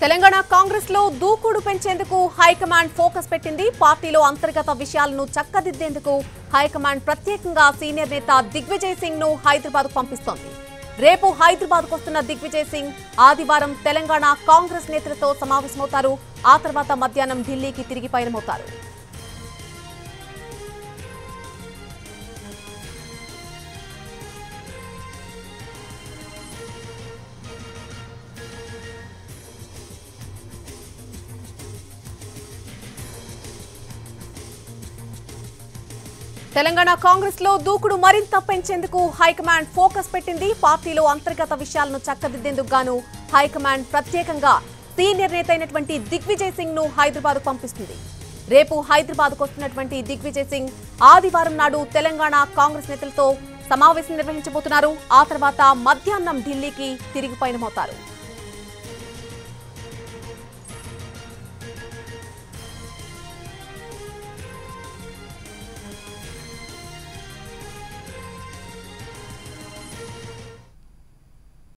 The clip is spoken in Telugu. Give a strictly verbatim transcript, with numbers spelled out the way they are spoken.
తెలంగాణ కాంగ్రెస్ లో దూకుడు పెంచేందుకు హైకమాండ్ ఫోకస్ పెట్టింది. పార్టీలో అంతర్గత విషయాలను చక్కదిద్దేందుకు హైకమాండ్ ప్రత్యేకంగా సీనియర్ నేత దిగ్విజయ్ సింగ్ ను హైదరాబాద్ కు పంపిస్తోంది. రేపు హైదరాబాద్ కు వస్తున్న దిగ్విజయ్ సింగ్ ఆదివారం తెలంగాణ కాంగ్రెస్ నేతలతో సమావేశమవుతారు. ఆ తర్వాత మధ్యాహ్నం ఢిల్లీకి తిరిగి పయనమవుతారు. తెలంగాణ కాంగ్రెస్ లో దూకుడు మరింత పెంచేందుకు హైకమాండ్ ఫోకస్ పెట్టింది. పార్టీలో అంతర్గత విషయాలను చక్కదిద్దేందుకు గాను హైకమాండ్ ప్రత్యేకంగా సీనియర్ నేత అయినటువంటి దిగ్విజయ్ సింగ్ ను హైదరాబాద్ పంపిస్తుంది. రేపు హైదరాబాద్ కు వస్తున్నటువంటి దిగ్విజయ్ సింగ్ ఆదివారం నాడు తెలంగాణ కాంగ్రెస్ నేతలతో సమావేశం నిర్వహించబోతున్నారు. ఆ తర్వాత మధ్యాహ్నం ఢిల్లీకి తిరిగి పయనమవుతారు.